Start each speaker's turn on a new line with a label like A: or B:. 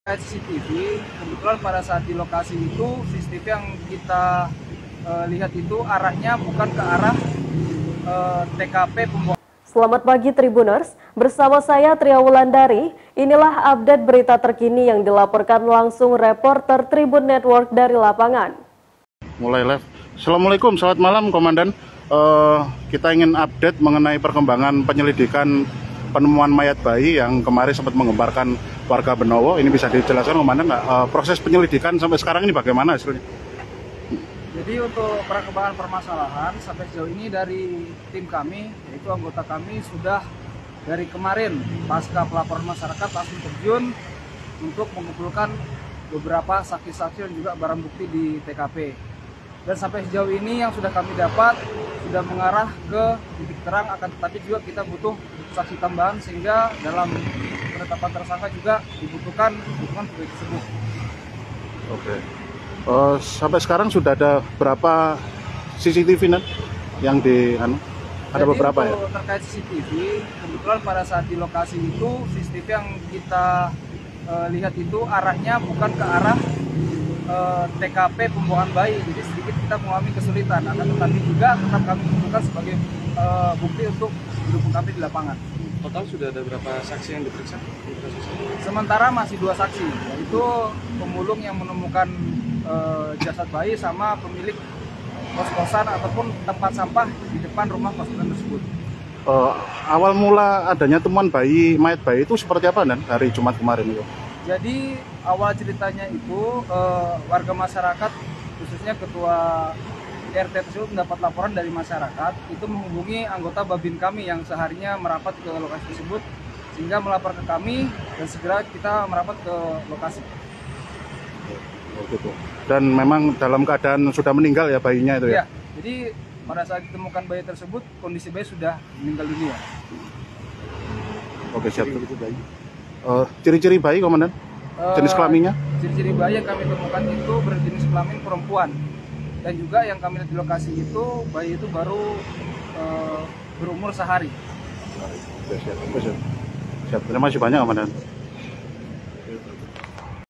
A: CCTV, kebetulan pada saat di lokasi itu CCTV yang kita lihat itu arahnya bukan ke arah TKP pembuangan.
B: Selamat pagi Tribuners, bersama saya Tria Wulandari. Inilah update berita terkini yang dilaporkan langsung reporter Tribun Network dari lapangan.
C: Mulai live. Assalamualaikum, selamat malam Komandan. Kita ingin update mengenai perkembangan penyelidikan penemuan mayat bayi yang kemarin sempat menggemparkan warga Benowo. Ini bisa dijelaskan Komandan nggak? Proses penyelidikan sampai sekarang ini bagaimana hasilnya?
A: Jadi untuk perkembangan permasalahan sampai sejauh ini dari tim kami, yaitu anggota kami sudah dari kemarin pasca pelaporan masyarakat langsung terjun untuk mengumpulkan beberapa saksi-saksi dan juga barang bukti di TKP. Dan sampai sejauh ini yang sudah kami dapat sudah mengarah ke titik terang, akan tetapi juga kita butuh saksi tambahan sehingga dalam penetapan tersangka juga dibutuhkan dukungan bukti tersebut.
C: Oke. Sampai sekarang sudah ada berapa CCTV yang ada beberapa ya?
A: Terkait CCTV, kebetulan pada saat di lokasi itu CCTV yang kita lihat itu arahnya bukan ke arah TKP pembuangan bayi, jadi sedikit kita mengalami kesulitan. Akan tetapi juga tetap kami butuhkan sebagai bukti untuk mendukung kami di lapangan.
D: Total sudah ada berapa saksi yang diperiksa?
A: Sementara masih 2 saksi, yaitu pemulung yang menemukan jasad bayi sama pemilik kos-kosan ataupun tempat sampah di depan rumah kos-kosan tersebut.
C: Awal mula adanya temuan mayat bayi itu seperti apa Dan hari Jumat kemarin itu?
A: Jadi awal ceritanya itu warga masyarakat, khususnya ketua RT tersebut mendapat laporan dari masyarakat, itu menghubungi anggota Babin kami yang seharinya merapat ke lokasi tersebut, sehingga melapor ke kami dan segera kita merapat ke lokasi.
C: Oh, gitu. Dan memang dalam keadaan sudah meninggal ya bayinya itu ya?
A: Iya, jadi pada saat ditemukan bayi tersebut, kondisi bayi sudah meninggal dunia.
C: Oke, siap. Ciri-ciri bayi Komandan? Jenis kelaminnya?
A: Ciri-ciri bayi yang kami temukan itu berjenis kelamin perempuan. Dan juga yang kami lihat di lokasi itu, bayi itu baru berumur sehari.
C: Siap. Terima kasih banyak Komandan.